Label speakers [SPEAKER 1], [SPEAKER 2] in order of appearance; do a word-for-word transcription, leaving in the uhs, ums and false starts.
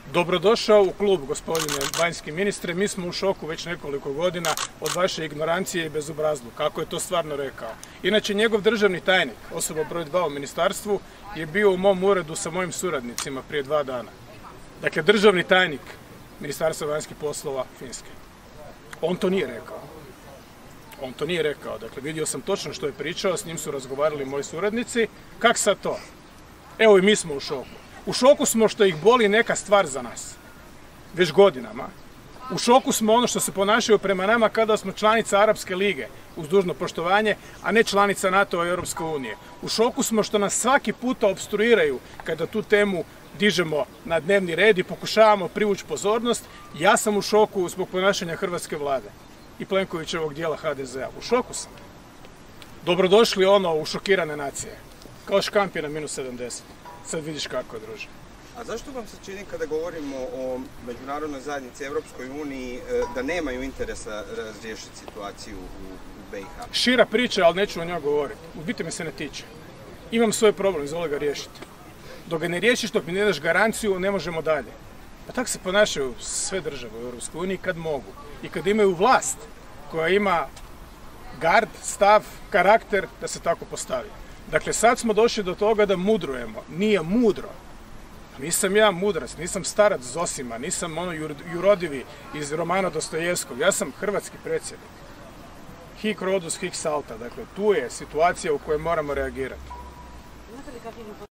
[SPEAKER 1] Dobro došao u klub, gospodine vanjski ministre. Mi smo u šoku već nekoliko godina od vaše ignorancije i bezobrazluka, kako je to stvarno rekao. Inače, njegov državni tajnik, osoba broj dva u ministarstvu, je bio u mom uredu sa mojim suradnicima prije dva dana. Dakle, državni tajnik Ministarstva vanjskih poslova Finske. On to nije rekao. On to nije rekao. Dakle, vidio sam točno što je pričao, s njim su razgovarali moji suradnici. Kak sad to? Evo i mi smo u šoku. U šoku smo što ih boli neka stvar za nas. Već godinama. U šoku smo ono što se ponašaju prema nama kada smo članica Arapske lige, uz dužno poštovanje, a ne članica NATO-a i Europske unije. U šoku smo što nas svaki puta opstruiraju kada tu temu dižemo na dnevni red i pokušavamo privući pozornost. Ja sam u šoku zbog ponašanja hrvatske vlade i Plenkovićevog dijela ha de zea. U šoku sam. Dobrodošli ono u šokirane nacije. Kao škampi na minus sedamdeset. Sad vidiš kako je, druže.
[SPEAKER 2] A zašto vam se čini kada govorimo o međunarodnoj zajednici Europskoj uniji da nemaju interesa razriješiti situaciju u be i ha?
[SPEAKER 1] Šira priča, ali neću o njoj govoriti. U biti me se ne tiče. Imam svoj problem, izvoli ga riješiti. Dok ga ne riješiš, dok mi ne daš garanciju, ne možemo dalje. Pa tako se ponašaju sve države u Europskoj uniji kad mogu. I kad imaju vlast koja ima gard, stav, karakter da se tako postavi. Dakle, sad smo došli do toga da mudrujemo. Nije mudro. Nisam ja mudrac, nisam starac Zosima, nisam ono jurodivi iz romana Dostojevskog. Ja sam hrvatski predsjednik. Hic Rhodus, hic salta. Dakle, tu je situacija u kojoj moramo reagirati.